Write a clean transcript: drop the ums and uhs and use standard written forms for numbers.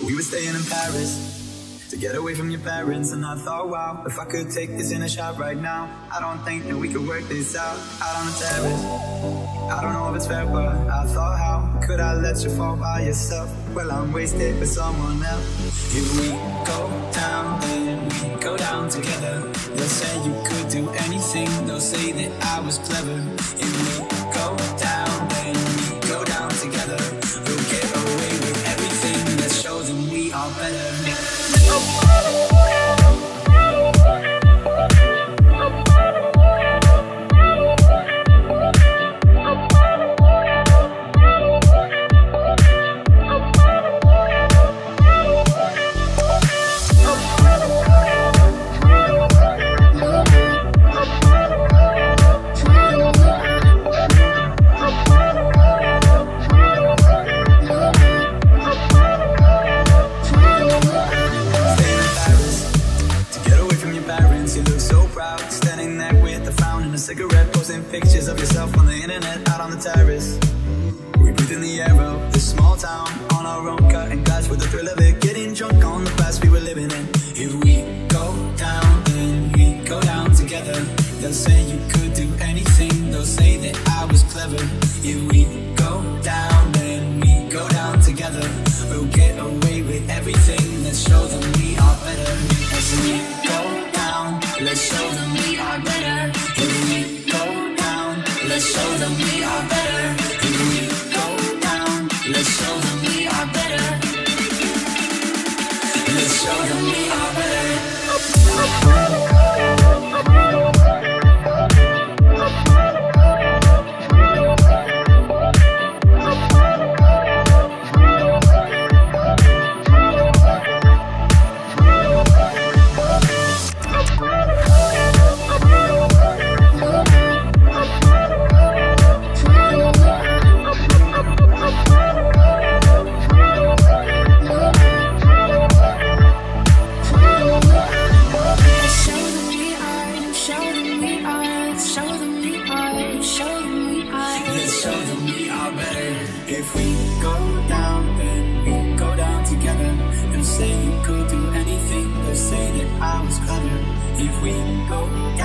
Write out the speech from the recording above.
We were staying in Paris to get away from your parents, and I thought, wow, if I could take this in a shot right now, I don't think that we could work this out on the terrace. I don't know if it's fair, but I thought, how could I let you fall by yourself? Well, I'm wasted with someone else. If we go down, then we go down together. They'll say you could do anything, they'll say that I was clever. If we go down, then we go down together. We'll get away with everything, let's show them we are better. Cigarette, posting pictures of yourself on the internet, out on the terrace. We breathe in the air of this small town, on our own, cutting glass with the thrill of it, getting drunk on the past we were living in. If we go down, then we go down together. They'll say you could do anything, they'll say that I was clever. If we go down, then we go down together. We'll get away with everything, let's show them we are better. As we go down, let's show them we are better. Let's show them we are better. If we go down, let's show them we are better. Let's show them we are better. If we go down, then we go down together. They'll say you could do anything, they'll say that I was clever. If we go